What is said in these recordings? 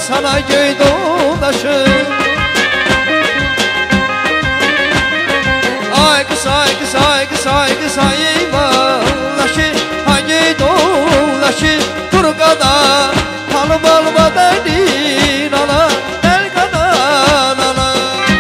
sana göy dolaşır. Ay kız ay kız ay kız ay kız ay eyvallah hangi dolaşır Turgada halı balma dedin ana el kanan ana.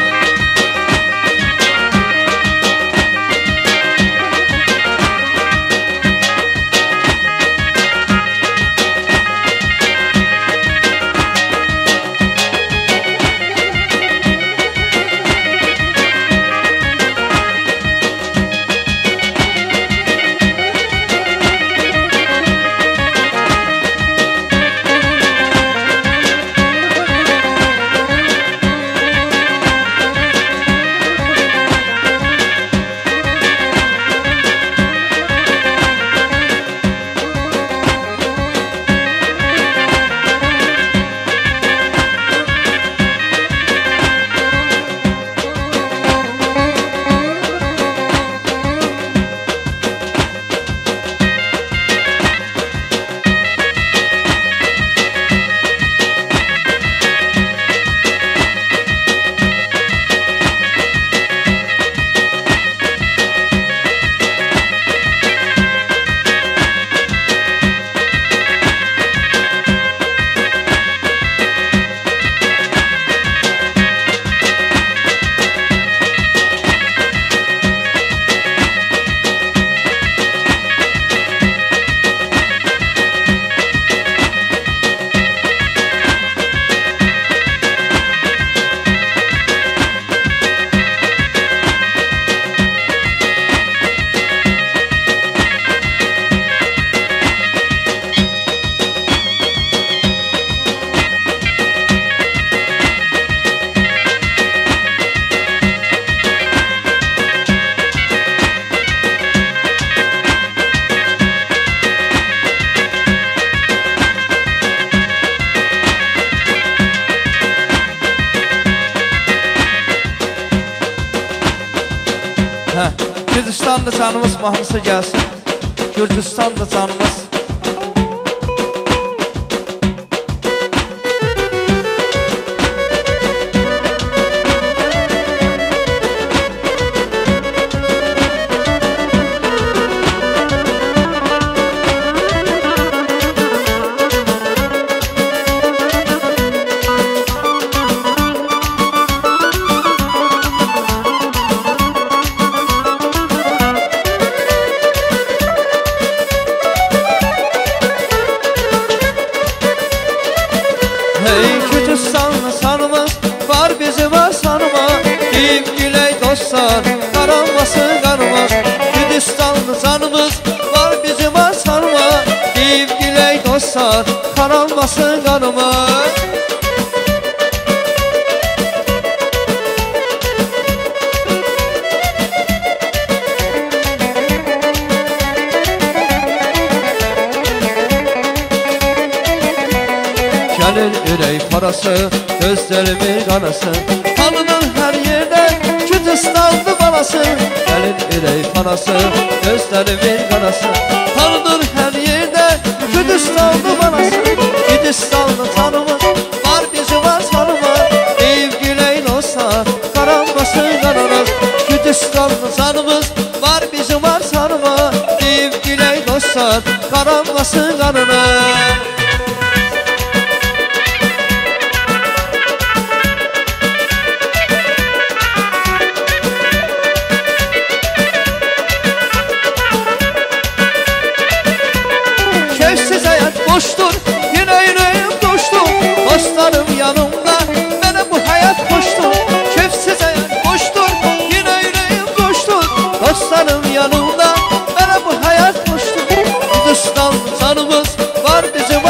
Gürcistan'da canımız mahnısı gelsin. Gürcistan'da canımız. Gürcistan'da sanımız var bizim asanıma. Deyip güley dostlar karanmasın kanımız. Gürcistan'da canımız var bizim asanıma. Deyip güley dostlar karanmasın kanımız. Gelir ürey parası, gözlerimin kanası. Tanıdın her yerde Gürcistanlı balası. Gelir ürey parası, gözlerimin kanası. Tanıdın her yerde Gürcistanlı balası. Gürcistanlı tanımız var bizim asanıma. Deyip güley dostlar karanmasın kanımız. Gürcistanlı canımız var bizim asanıma. Deyip güley dostlar karanmasın kanımız. Keyifsiz hayat boştur, yine yüreğim coştur. Dostlarım yanımda, bana bu hayat hoştur. Keyifsiz hayat boştur, yine yüreğim coştur. Dostlarım yanımda, bana bu hayat hoştur. Gürcistanlı canımız var bizim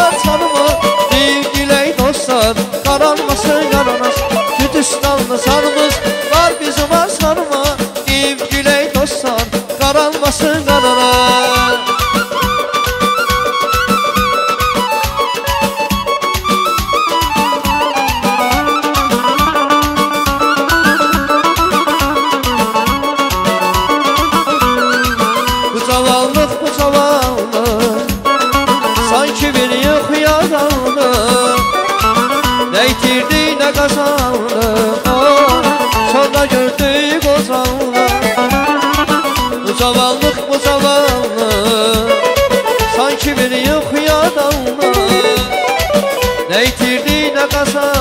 Ne yitirdi ne kazandı